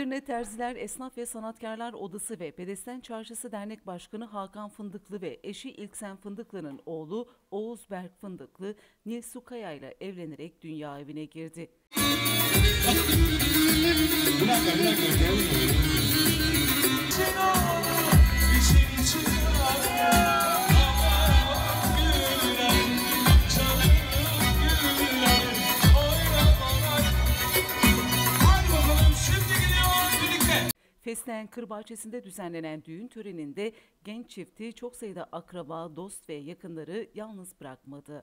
Edirne Terziler Esnaf ve Sanatkarlar Odası ve Bedesten Çarşısı Dernek Başkanı Hakan Fındıklı ve eşi İlksen Fındıklı'nın oğlu Oğuz Berk Fındıklı, Nilsu Kaya ile evlenerek dünya evine girdi. Fesleğen Kırbahçesi'nde düzenlenen düğün töreninde genç çifti çok sayıda akraba, dost ve yakınları yalnız bırakmadı.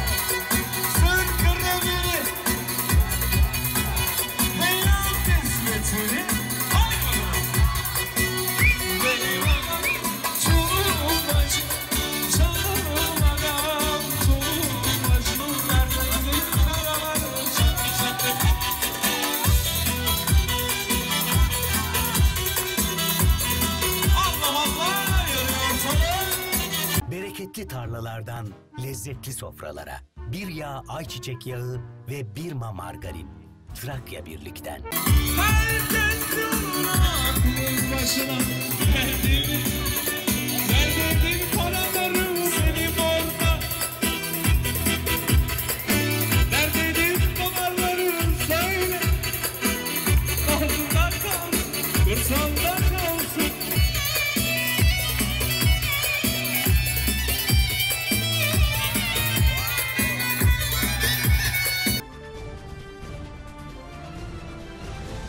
Bereketli tarlalardan lezzetli sofralara, bir yağ ayçiçek yağı ve bir ma margarin. Trakya Birlik'ten. Herkes yoluna, aklın başına, nerededir paralarım benim orada? Nerededir dolarlarım söyle, kaldılar kaldı, kırsalda.